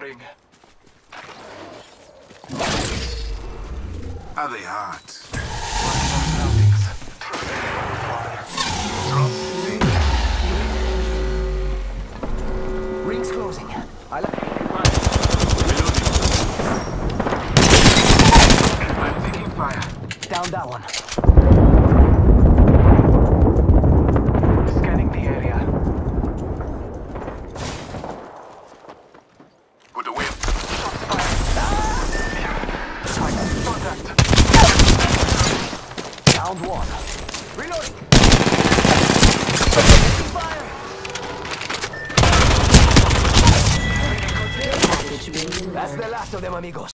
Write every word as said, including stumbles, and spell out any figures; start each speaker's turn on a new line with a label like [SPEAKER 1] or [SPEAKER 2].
[SPEAKER 1] Firing.
[SPEAKER 2] Are they hot?
[SPEAKER 3] Ring's closing. I like.
[SPEAKER 2] I'm taking fire.
[SPEAKER 3] Down that one.
[SPEAKER 1] Scanning the area.
[SPEAKER 2] Put away.
[SPEAKER 1] Contact.
[SPEAKER 3] Down one. Reloading. Fire. That's the last of them, amigos.